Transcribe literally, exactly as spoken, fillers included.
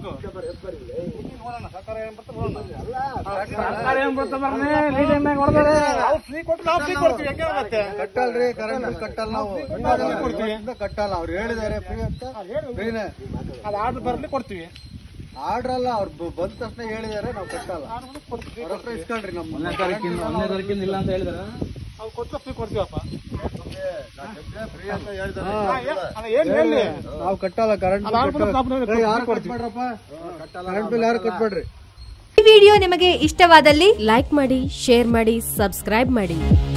ಮಾಡ್ಬೇಕು. ಸರ್ಕಾರ ಏನ್ ಬರ್ತಾ ನೋಡೋಣ. ಸರ್ಕಾರ ಏನ್ ಬರ್ತಾ ಬರ್ರಿ ಲೀಡಿಂಗ್ ಮ್ಯಾಗ ಹೊಡೆದಾರೆ. ನಾವು ಫ್ರೀ ಕೊಟ್ಟು ನಾವು ಫ್ರೀ ಕೊಡ್ತೀವಿ. ಹೆಂಗೆ ಮತ್ತೆ ಕಟ್ಟಲ್ರಿ, ಕರೆಂಟ್ ಬಿಲ್ ಕಟ್ಟಲ್ಲ ನಾವು. ಕೊಡ್ತೀವಿ ಕಟ್ಟಲ್ಲ. ಅವ್ರು ಹೇಳಿದಾರೆ ಫ್ರೀ ಅಂತ. ಫ್ರೀನೇ ಅದು ಆರ್ಡರ್ ಬರ್ಲಿ ಕೊಡ್ತೀವಿ. ಆರ್ಡರ್ ಅಲ್ಲ, ಅವ್ರು ಬಂದ ತಕ್ಷಣ ಹೇಳಿದಾರೆ ನಾವು ಕಟ್ಟಲ್ಲ. ಅವ್ರ ಹತ್ರ ಇಸ್ಕೊಳ್ರಿ. ನಮ್ಮ ಒಂದನೇ ತಾರೀಕಿಂದ ಒಂದನೇ ತಾರೀಕಿಂದ ಇಲ್ಲ ಅಂತ ಹೇಳಿದಾರ. ಅವ್ರು ಕೊಟ್ಟು ಫ್ರೀ ಕೊಡ್ತೀವಪ್ಪ. ಫ್ರೀ ಅಂತ ಹೇಳಿದಾರೆ. ಏನ್ ಹೇಳಿ ನಾವು ಕಟ್ಟಲ್ಲ ಕರೆಂಟ್ ಬಿಲ್. ಯಾರು ಕೊಡ್ಬೇಡ್ರಪ್ಪ, ಕರೆಂಟ್ ಬಿಲ್ ಯಾರು ಕಟ್ಬೇಡ್ರಿ. ಈ ವಿಡಿಯೋ ನಿಮಗೆ ಇಷ್ಟವಾದಲ್ಲಿ ಲೈಕ್ ಮಾಡಿ, ಶೇರ್ ಮಾಡಿ, ಸಬ್ಸ್ಕ್ರೈಬ್ ಮಾಡಿ.